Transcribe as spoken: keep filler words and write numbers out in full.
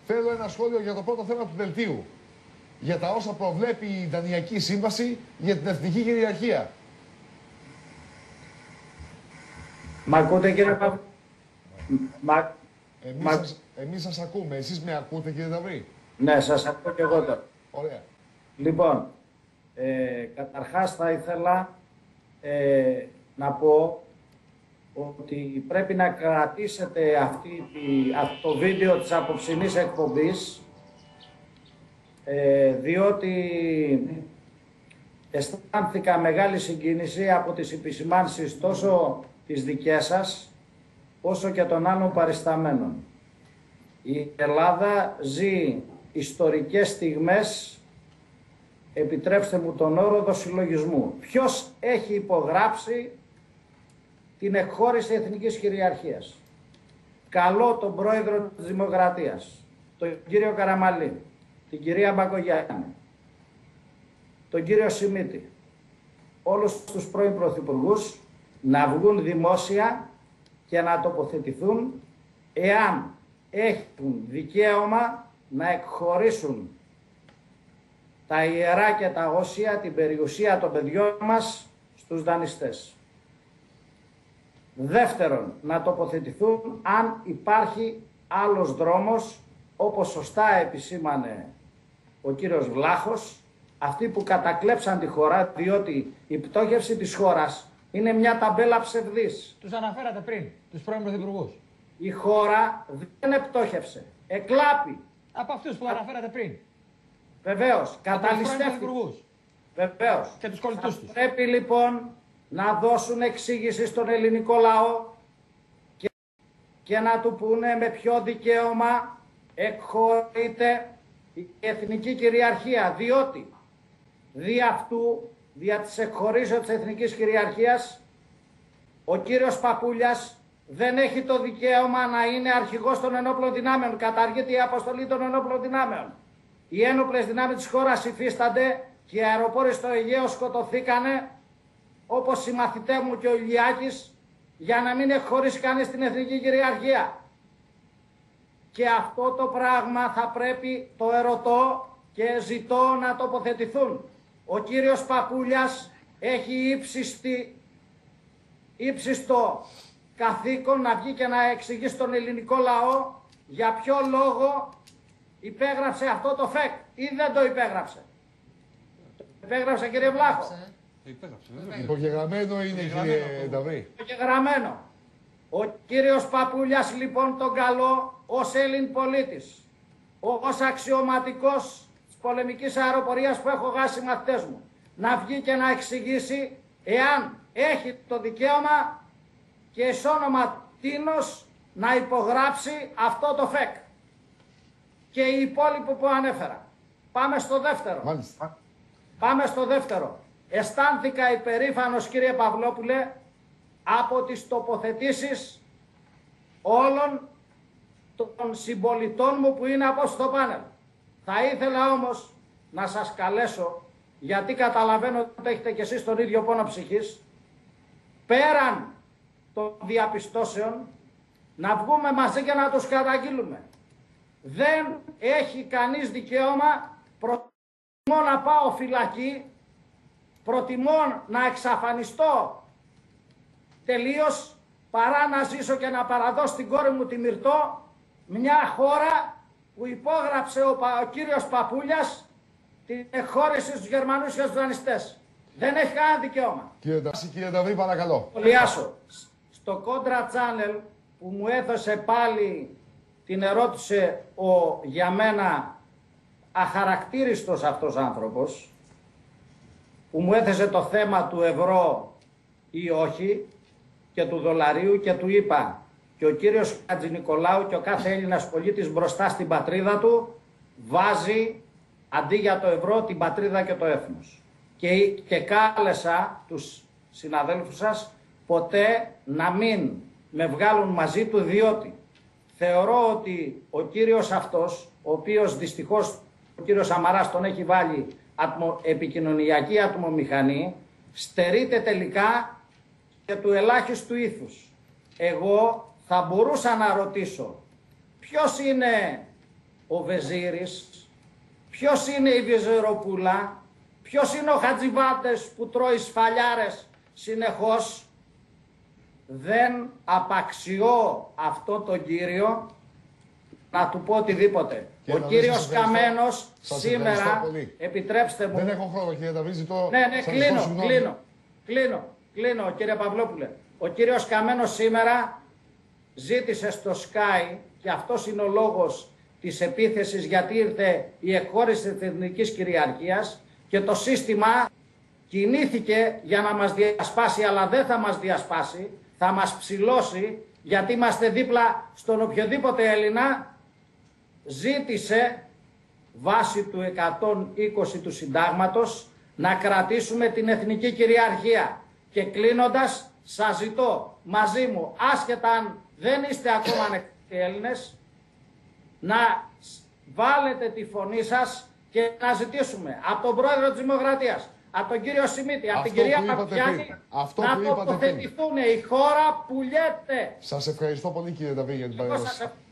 Θέλω ένα σχόλιο για το πρώτο θέμα του δελτίου. Για τα όσα προβλέπει η Δανειακή Σύμβαση για την εθνική κυριαρχία. Μ' ακούτε, κύριε Παύλο? Μα... Εμείς, Μα... σας, εμείς σας ακούμε. Εσείς με ακούτε, κύριε Δαβρή? Ναι, σας ακούω και εγώ τώρα. Ωραία. Λοιπόν, ε, καταρχάς θα ήθελα ε, να πω ότι πρέπει να κρατήσετε αυτή τη, αυτό το βίντεο της απόψινής εκπομπής, ε, διότι αισθάνθηκα μεγάλη συγκίνηση από τις επισημάνσεις τόσο τις δικές σας, όσο και των άλλων παρισταμένων. Η Ελλάδα ζει ιστορικές στιγμές, επιτρέψτε μου τον όρο, δοσυλλογισμού. Ποιος έχει υπογράψει την εκχώρηση εθνικής κυριαρχίας? Καλώ τον πρόεδρο της Δημοκρατίας, τον κύριο Καραμαλή, την κυρία Μπακογιάννη, τον κύριο Σιμίτη, όλους τους πρώην πρωθυπουργούς να βγουν δημόσια και να τοποθετηθούν εάν έχουν δικαίωμα να εκχωρήσουν τα ιερά και τα όσια, την περιουσία των παιδιών μας στους δανειστές. Δεύτερον, να τοποθετηθούν αν υπάρχει άλλος δρόμος, όπως σωστά επισήμανε ο κύριος Βλάχος, αυτοί που κατακλέψαν τη χώρα, διότι η πτώχευση της χώρας είναι μια ταμπέλα ψευδής. Τους αναφέρατε πριν, τους πρώην πρωθυπουργούς. Η χώρα δεν επτώχευσε, εκλάπη. Από αυτούς που αναφέρατε πριν. Βεβαίως, καταλυστεύτηκε. Βεβαίως. Και τους κολλητούς Θα τους. πρέπει λοιπόν να δώσουν εξήγηση στον ελληνικό λαό και, και να του πούνε με ποιο δικαίωμα εκχωρείται η εθνική κυριαρχία. Διότι δι' αυτού, δια της εκχωρήσεως της εθνικής κυριαρχίας, ο κύριος Παπούλιας δεν έχει το δικαίωμα να είναι αρχηγός των ενόπλων δυνάμεων. Καταργείται η αποστολή των ενόπλων δυνάμεων. Οι ένοπλες δυνάμεις της χώρας υφίστανται και οι αεροπόροι στο Αιγαίο σκοτωθήκανε, όπως οι μαθητές μου και ο Ηλιάκης, για να μην εκχωρήσει κανείς την εθνική κυριαρχία. Και αυτό το πράγμα θα πρέπει, το ερωτώ και ζητώ να τοποθετηθούν. Ο κύριος Παπούλιας έχει ύψιστη, ύψιστο καθήκον να βγει και να εξηγεί στον ελληνικό λαό για ποιο λόγο υπέγραψε αυτό το ΦΕΚ ή δεν το υπέγραψε. Το υπέγραψε, κύριε Βλάχο. Το υπέγραψε, βέβαια. Υπογεγραμμένο είναι, κύριε Νταβρή. Υπογεγραμμένο. Ο κύριος Παπούλιας λοιπόν τον καλό ως Έλλην πολίτης, ως αξιωματικός της πολεμικής αεροπορίας που έχω γάσει μαθητές μου, να βγει και να εξηγήσει εάν έχει το δικαίωμα και εις όνομα τίνος να υπογράψει αυτό το ΦΕΚ. Και οι υπόλοιποι που ανέφερα. Πάμε στο δεύτερο. Μάλιστα. Πάμε στο δεύτερο. Αισθάνθηκα υπερήφανος, κύριε Παυλόπουλε, από τις τοποθετήσεις όλων των συμπολιτών μου που είναι από στο πάνελ. Θα ήθελα όμως να σας καλέσω, γιατί καταλαβαίνω ότι έχετε κι εσείς τον ίδιο πόνο ψυχής, πέραν των διαπιστώσεων, να βγούμε μαζί και να τους καταγγείλουμε. Δεν έχει κανείς δικαίωμα, προτιμώ να πάω φυλακή, προτιμώ να εξαφανιστώ τελείως, παρά να ζήσω και να παραδώσω στην κόρη μου τη Μυρτώ, μια χώρα που υπόγραψε ο, ο κύριος Παπούλιας την εκχώρηση στους Γερμανούς και στους δανειστές. Δεν έχει κανένα δικαίωμα. Κύριε Νταβρή, κύριε Νταβρή, παρακαλώ. Σχολιάσω. Στο Contra Channel που μου έδωσε πάλι την ερώτησε ο για μένα αχαρακτήριστος αυτός άνθρωπος, που μου έθεσε το θέμα του ευρώ ή όχι και του δολαρίου και του είπα και ο κύριος Χατζηνικολάου και ο κάθε Έλληνας πολίτης μπροστά στην πατρίδα του βάζει αντί για το ευρώ την πατρίδα και το έθνος. Και, και κάλεσα τους συναδέλφους σας ποτέ να μην με βγάλουν μαζί του, διότι θεωρώ ότι ο κύριος αυτός, ο οποίος δυστυχώς ο κύριος Σαμαράς τον έχει βάλει ατμο, επικοινωνιακή ατμομηχανή, στερείται τελικά και του ελάχιστου ήθους. Εγώ θα μπορούσα να ρωτήσω ποιος είναι ο Βεζίρης, ποιος είναι η Βεζεροπούλα, ποιος είναι ο Χατζιβάτες που τρώει σφαλιάρες συνεχώς. Δεν απαξιώ αυτό τον κύριο να του πω οτιδήποτε. Και ο να κύριος σας ευχαριστώ. Καμένος Σας σήμερα, ευχαριστώ πολύ. επιτρέψτε μου... Δεν έχω χρόνο κύριε Νταβρή, ζητώ... Ναι, ναι, σας κλείνω, ζητώ συγγνώμη. κλείνω, κλείνω, κλείνω, κύριε Παυλόπουλε. Ο κύριος Καμένος σήμερα ζήτησε στο Sky, και αυτός είναι ο λόγος της επίθεσης, γιατί ήρθε η εκχώρηση της εθνικής κυριαρχίας και το σύστημα κινήθηκε για να μας διασπάσει, αλλά δεν θα μας διασπάσει, θα μας ψηλώσει, γιατί είμαστε δίπλα στον οποιοδήποτε Έλληνα. Ζήτησε βάσει του εκατόν είκοσι του συντάγματος να κρατήσουμε την εθνική κυριαρχία. Και κλείνοντας, σας ζητώ μαζί μου, άσχετα αν δεν είστε ακόμα ανεκτοί Έλληνες, να βάλετε τη φωνή σας και να ζητήσουμε από τον πρόεδρο της Δημοκρατίας, από τον κύριο Σιμίτη, από Αυτό την κυρία που είπατε Παπιάνη, πριν. Αυτό να που είπατε πριν. τοποθετηθούν. Η χώρα πουλιέται. Σας ευχαριστώ πολύ κύριε Νταβρή για την Εγώ παρέμβαση. σας ευχαριστώ.